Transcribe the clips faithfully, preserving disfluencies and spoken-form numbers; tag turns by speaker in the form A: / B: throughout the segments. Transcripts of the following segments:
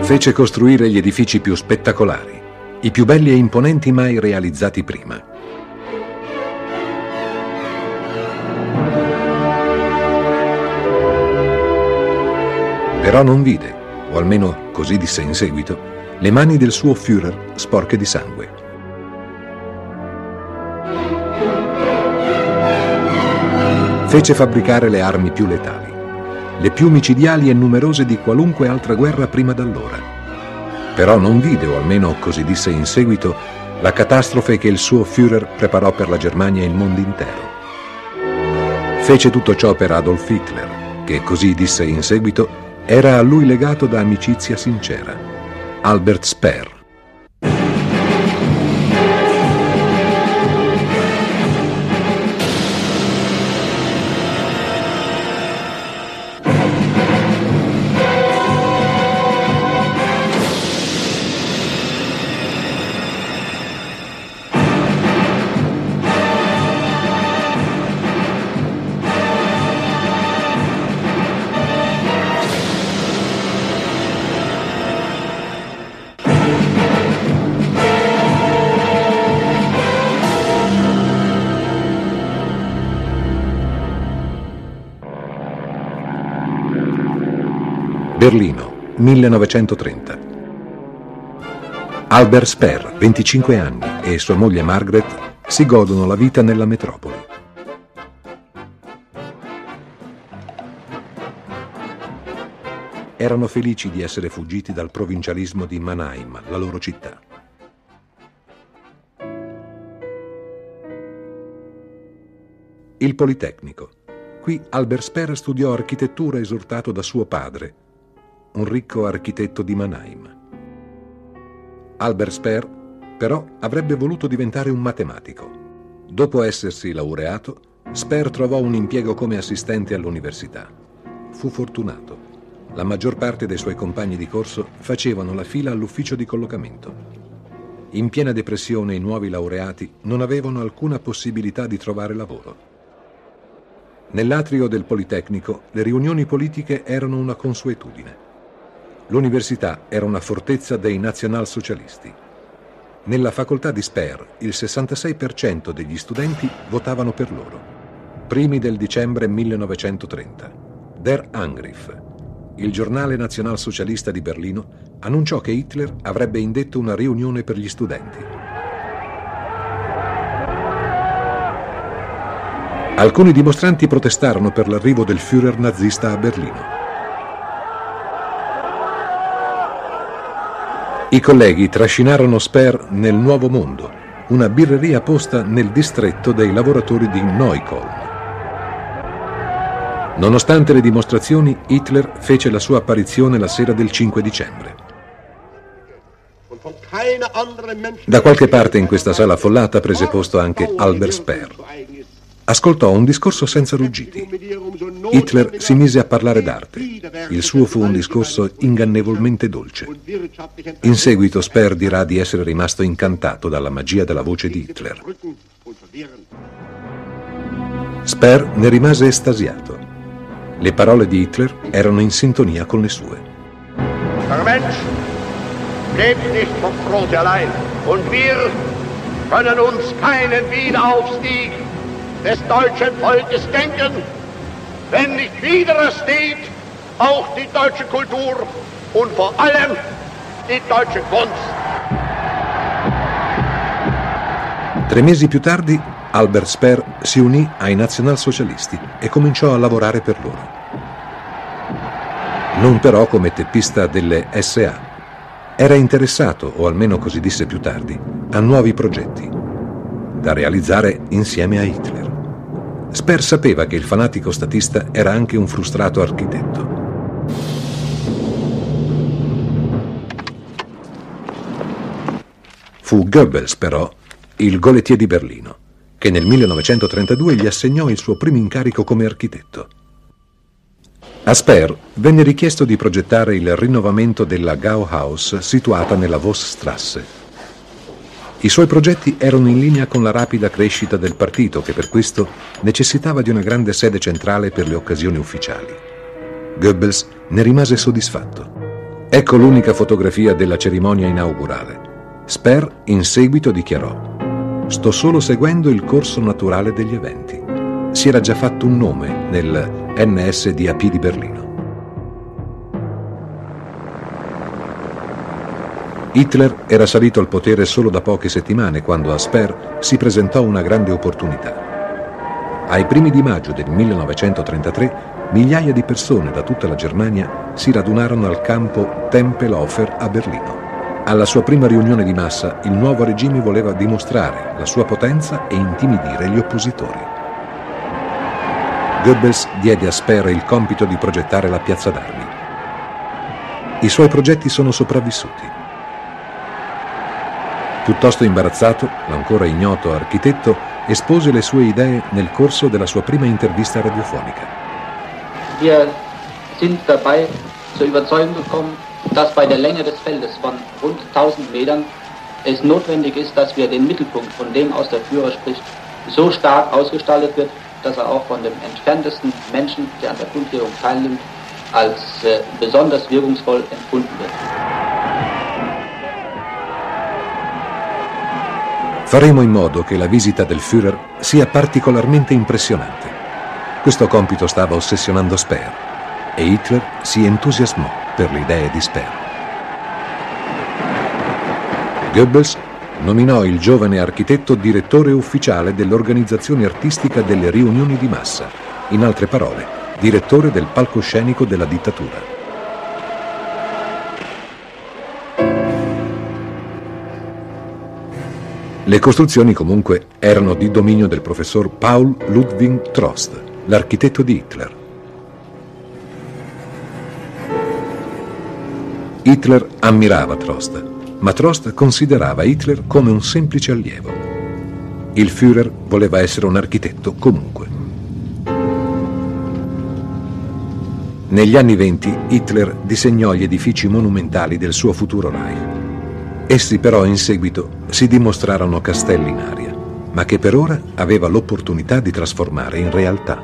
A: Fece costruire gli edifici più spettacolari, i più belli e imponenti mai realizzati prima. Però non vide, o almeno così disse in seguito, le mani del suo Führer sporche di sangue. Fece fabbricare le armi più letali, le più micidiali e numerose di qualunque altra guerra prima d'allora. Però non vide, o almeno così disse in seguito, la catastrofe che il suo Führer preparò per la Germania e il mondo intero. Fece tutto ciò per Adolf Hitler, che così disse in seguito, era a lui legato da amicizia sincera. Albert Speer. Berlino, millenovecentotrenta. Albert Speer, venticinque anni, e sua moglie Margaret si godono la vita nella metropoli. Erano felici di essere fuggiti dal provincialismo di Mannheim, la loro città. Il Politecnico. Qui Albert Speer studiò architettura esortato da suo padre, un ricco architetto di Mannheim. Albert Speer, però, avrebbe voluto diventare un matematico. Dopo essersi laureato, Speer trovò un impiego come assistente all'università. Fu fortunato. La maggior parte dei suoi compagni di corso facevano la fila all'ufficio di collocamento. In piena depressione i nuovi laureati non avevano alcuna possibilità di trovare lavoro. Nell'atrio del Politecnico le riunioni politiche erano una consuetudine. L'università era una fortezza dei nazionalsocialisti. Nella facoltà di Speer il sessantasei per cento degli studenti votavano per loro. Primi del dicembre millenovecentotrenta, Der Angriff, il giornale nazionalsocialista di Berlino, annunciò che Hitler avrebbe indetto una riunione per gli studenti. Alcuni dimostranti protestarono per l'arrivo del Führer nazista a Berlino. I colleghi trascinarono Speer nel Nuovo Mondo, una birreria posta nel distretto dei lavoratori di Neukölln. Nonostante le dimostrazioni, Hitler fece la sua apparizione la sera del cinque dicembre. Da qualche parte in questa sala affollata prese posto anche Albert Speer. Ascoltò un discorso senza ruggiti. Hitler si mise a parlare d'arte. Il suo fu un discorso ingannevolmente dolce. In seguito Speer dirà di essere rimasto incantato dalla magia della voce di Hitler. Speer ne rimase estasiato. Le parole di Hitler erano in sintonia con le sue.
B: Der Mensch lebt nicht vom Brote allein und wir können uns keinen Wiederaufstieg des deutschen Volkes denken, wenn nicht wieder steht auch die deutsche Kultur und vor allem die deutsche Kunst.
A: Tre mesi più tardi, Albert Speer si unì ai nazionalsocialisti e cominciò a lavorare per loro. Non però come teppista delle S A. Era interessato, o almeno così disse più tardi, a nuovi progetti, da realizzare insieme a Hitler. Speer sapeva che il fanatico statista era anche un frustrato architetto. Fu Goebbels, però, il golettier di Berlino, che nel millenovecentotrentadue gli assegnò il suo primo incarico come architetto. A Speer venne richiesto di progettare il rinnovamento della Gauhaus situata nella Vossstrasse. I suoi progetti erano in linea con la rapida crescita del partito, che per questo necessitava di una grande sede centrale per le occasioni ufficiali. Goebbels ne rimase soddisfatto. Ecco l'unica fotografia della cerimonia inaugurale. Sper in seguito dichiarò: sto solo seguendo il corso naturale degli eventi. Si era già fatto un nome nel N S D A P di Berlino. Hitler era salito al potere solo da poche settimane quando a Sper si presentò una grande opportunità. Ai primi di maggio del millenovecentotrentatré migliaia di persone da tutta la Germania si radunarono al campo Tempelhofer a Berlino. Alla sua prima riunione di massa il nuovo regime voleva dimostrare la sua potenza e intimidire gli oppositori. Goebbels diede a Sper il compito di progettare la piazza d'armi. I suoi progetti sono sopravvissuti. Piuttosto imbarazzato, l'ancora ignoto architetto espose le sue idee nel corso della sua prima intervista radiofonica.
C: Wir sind dabei zur Überzeugung gekommen, dass bei der Länge des Feldes von rund tausend Metern es notwendig ist, dass wir den Mittelpunkt, von dem aus der Führer spricht, so stark ausgestaltet wird, dass er auch von dem entferntesten Menschen, der an der Kundgebung teilnimmt, als äh, besonders wirkungsvoll empfunden wird.
A: Faremo in modo che la visita del Führer sia particolarmente impressionante. Questo compito stava ossessionando Sper e Hitler si entusiasmò per le idee di Sper. Goebbels nominò il giovane architetto direttore ufficiale dell'organizzazione artistica delle riunioni di massa, in altre parole, direttore del palcoscenico della dittatura. Le costruzioni comunque erano di dominio del professor Paul Ludwig Trost, l'architetto di Hitler. Hitler ammirava Trost, ma Trost considerava Hitler come un semplice allievo. Il Führer voleva essere un architetto comunque. Negli anni venti Hitler disegnò gli edifici monumentali del suo futuro Reich. Essi però in seguito si dimostrarono castelli in aria, ma che per ora aveva l'opportunità di trasformare in realtà.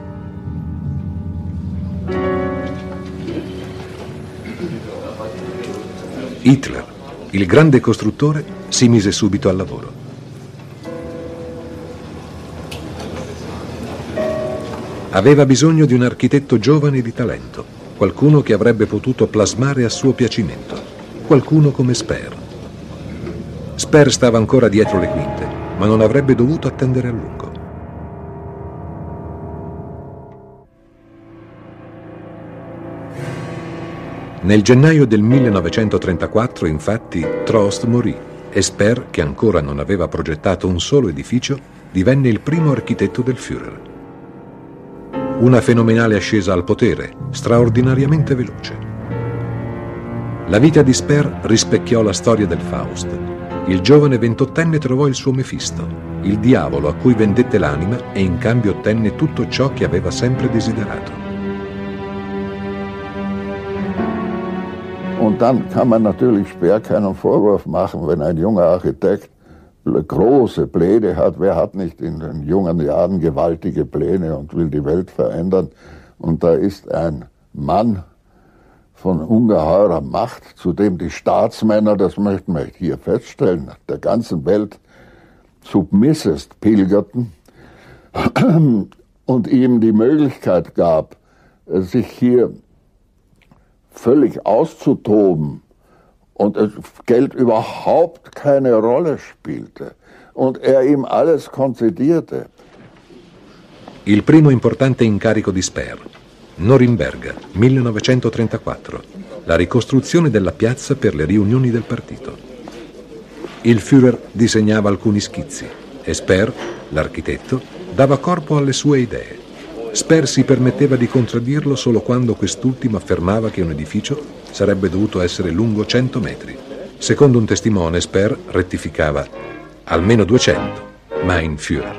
A: Hitler, il grande costruttore, si mise subito al lavoro. Aveva bisogno di un architetto giovane e di talento, qualcuno che avrebbe potuto plasmare a suo piacimento, qualcuno come Sper. Sper stava ancora dietro le quinte, ma non avrebbe dovuto attendere a lungo. Nel gennaio del millenovecentotrentaquattro, infatti, Trost morì e Sper, che ancora non aveva progettato un solo edificio, divenne il primo architetto del Führer. Una fenomenale ascesa al potere, straordinariamente veloce. La vita di Sper rispecchiò la storia del Faust. Il giovane ventottenne trovò il suo Mefisto, il diavolo a cui vendette l'anima e in cambio ottenne tutto ciò che aveva sempre desiderato.
D: Und dann kann man natürlich Sper keinen Vorwurf machen, wenn ein junger Architekt große Pläne hat. Wer hat nicht in den jungen Jahren gewaltige Pläne und will die Welt verändern? Und da ist ein Mann von ungeheurer Macht, zu dem die Staatsmänner, das möchten wir hier feststellen, der ganzen Welt submissest pilgerten und ihm die Möglichkeit gab, sich hier völlig auszutoben und Geld überhaupt keine Rolle spielte und er ihm alles konzedierte.
A: Il primo importante incarico di Sper, Norimberga, millenovecentotrentaquattro, la ricostruzione della piazza per le riunioni del partito. Il Führer disegnava alcuni schizzi e Sper, l'architetto, dava corpo alle sue idee. Sper si permetteva di contraddirlo solo quando quest'ultimo affermava che un edificio sarebbe dovuto essere lungo cento metri. Secondo un testimone, Sper rettificava almeno duecento, mein Führer.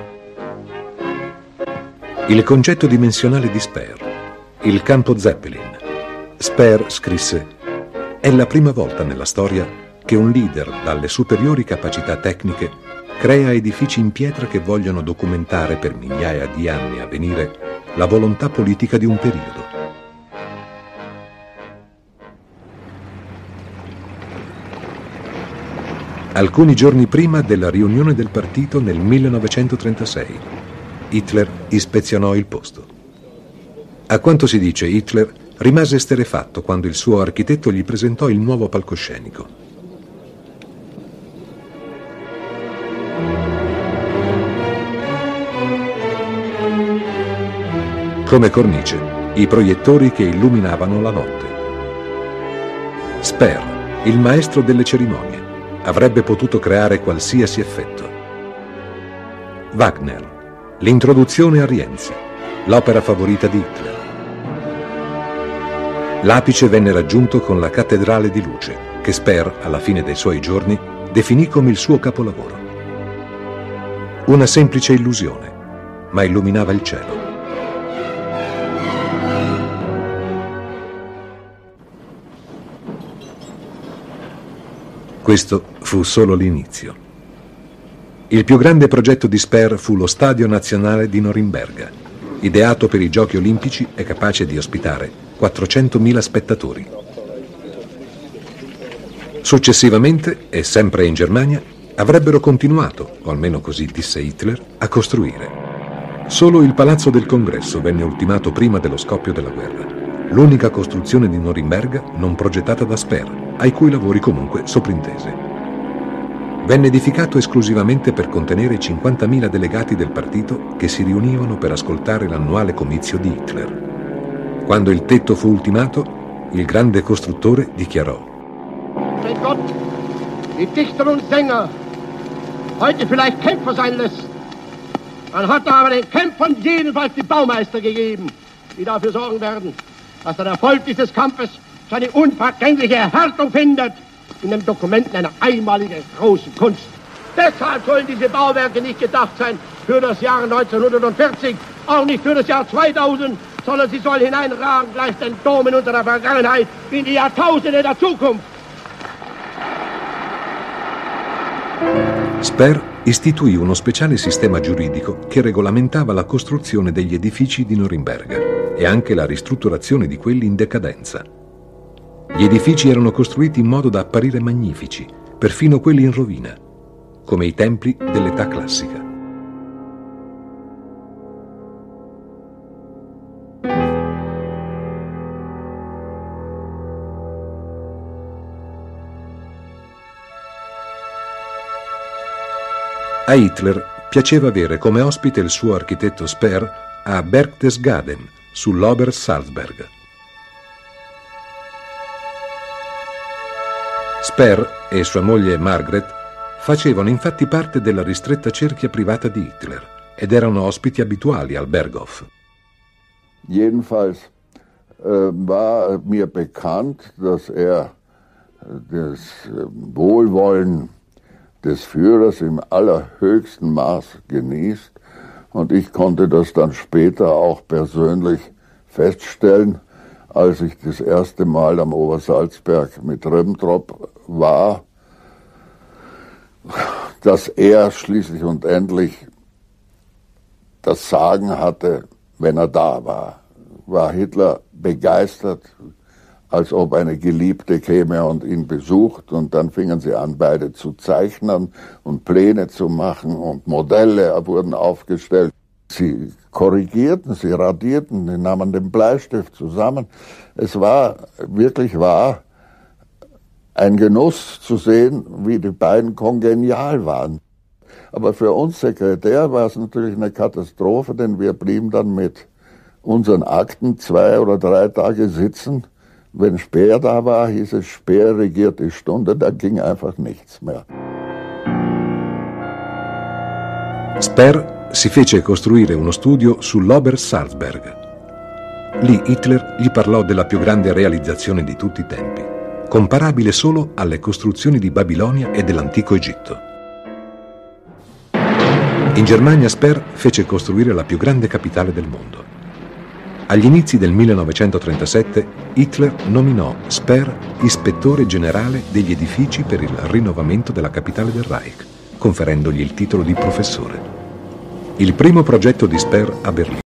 A: Il concetto dimensionale di Sper, il campo Zeppelin. Sper scrisse: è la prima volta nella storia che un leader dalle superiori capacità tecniche crea edifici in pietra che vogliono documentare per migliaia di anni a venire la volontà politica di un periodo. alcuni giorni prima della riunione del partito nel millenovecentotrentasei. Hitler ispezionò il posto. A quanto si dice, Hitler rimase esterrefatto quando il suo architetto gli presentò il nuovo palcoscenico. Come cornice, i proiettori che illuminavano la notte. Speer, il maestro delle cerimonie, avrebbe potuto creare qualsiasi effetto. Wagner, l'introduzione a Rienzi, l'opera favorita di Hitler. L'apice venne raggiunto con la Cattedrale di Luce, che Speer, alla fine dei suoi giorni, definì come il suo capolavoro. Una semplice illusione, ma illuminava il cielo. Questo fu solo l'inizio. Il più grande progetto di Speer fu lo Stadio Nazionale di Norimberga, ideato per i Giochi Olimpici e capace di ospitare quattrocentomila spettatori. Successivamente, e sempre in Germania, avrebbero continuato, o almeno così disse Hitler, a costruire. Solo il Palazzo del Congresso venne ultimato prima dello scoppio della guerra, l'unica costruzione di Norimberga non progettata da Speer, ai cui lavori comunque soprintese. Venne edificato esclusivamente per contenere i cinquantamila delegati del partito che si riunivano per ascoltare l'annuale comizio di Hitler. Quando il tetto fu ultimato, il grande costruttore dichiarò:
B: Wenn Gott die Dichter und Sänger heute vielleicht Kämpfer sein lässt, dann hat er aber den Kämpfern jedenfalls die Baumeister gegeben, die dafür sorgen werden, dass der Erfolg dieses Kampfes seine unvergängliche Erhärtung findet in den Dokumenten einer einmaligen großen Kunst. Deshalb sollen diese Bauwerke nicht gedacht sein für das Jahr neunzehnhundertvierzig, auch nicht für das Jahr zweitausend, sondern sie sollen hineinragen gleich den Domen unserer Vergangenheit in die Jahrtausende der Zukunft.
A: Speer istituì uno speciale sistema giuridico che regolamentava la costruzione degli edifici di Norimberga e anche la ristrutturazione di quelli in decadenza. Gli edifici erano costruiti in modo da apparire magnifici, perfino quelli in rovina, come i templi dell'età classica. A Hitler piaceva avere come ospite il suo architetto Speer a Berchtesgaden, sull'Obersalzberg. Speer e sua moglie Margret facevano infatti parte della ristretta cerchia privata di Hitler ed erano ospiti abituali al Berghof.
D: Jedenfalls äh, war mir bekannt, dass er das Wohlwollen des Führers im allerhöchsten Maß genießt, und ich konnte das dann später auch persönlich feststellen, als ich das erste Mal am Obersalzberg mit Ribbentrop war, dass er schließlich und endlich das Sagen hatte, wenn er da war. War Hitler begeistert, als ob eine Geliebte käme und ihn besucht, und dann fingen sie an, beide zu zeichnen und Pläne zu machen und Modelle wurden aufgestellt. Sie korrigierten, sie radierten, sie nahmen den Bleistift zusammen. Es war wirklich wahr ein Genuss zu sehen, wie die beiden kongenial waren. Aber für uns Sekretär war es natürlich eine Katastrophe, denn wir blieben dann mit unseren Akten zwei oder drei Tage sitzen. Wenn Speer da war, hieß es, Speer regiert die Stunde, da ging einfach nichts mehr.
A: Speer si fece costruire uno studio sull'Obersalzberg. Lì Hitler gli parlò della più grande realizzazione di tutti i tempi, comparabile solo alle costruzioni di Babilonia e dell'antico Egitto. In Germania Speer fece costruire la più grande capitale del mondo. Agli inizi del millenovecentotrentasette Hitler nominò Speer ispettore generale degli edifici per il rinnovamento della capitale del Reich, conferendogli il titolo di professore. Il primo progetto di Speer a Berlino